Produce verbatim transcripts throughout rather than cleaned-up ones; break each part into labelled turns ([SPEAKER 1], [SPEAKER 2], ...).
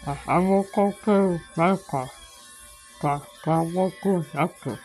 [SPEAKER 1] I will go to America. I will go to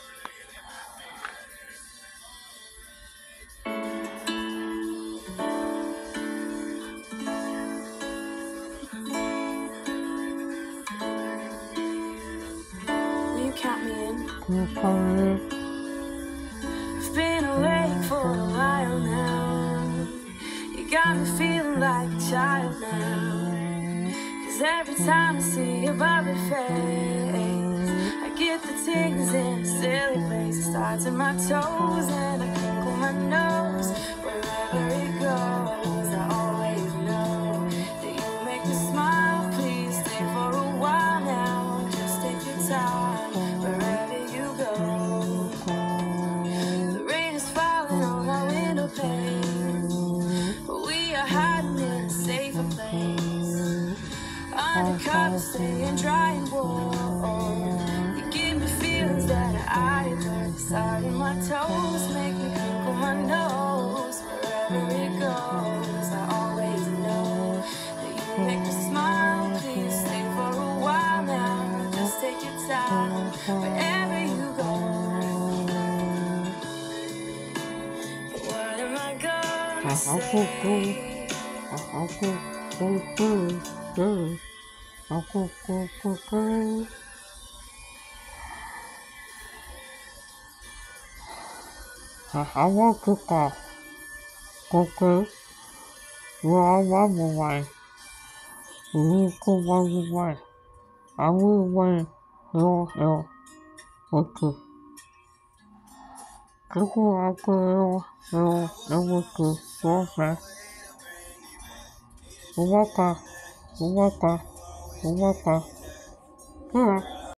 [SPEAKER 2] You count me in.
[SPEAKER 1] America.
[SPEAKER 2] I've been awake for a while now. You got me feeling like a child now. Cause every time I see your bubbly face, I get the tingles in a silly place. It starts in my toes and I crinkle my nose. Wherever it goes, I always know that you make me smile. Please stay for a while now. Just take your time wherever you go. The rain is falling on our window pane, but we are hiding in a safer place. Undercover, staying dry and warm. You give me feelings that I adore. Starting my toes, make me crinkle my nose. Wherever it goes, I always know that you make me smile. Please stay for a while now. Just take your time wherever you go. What am I gonna say?
[SPEAKER 1] I want to go. Okay. You are one away. You go one away. I will wait. Yo, yo. Okay. Go out there. Yo, yo, okay. Go back. Walk up. Walk up. Walk up. Yeah.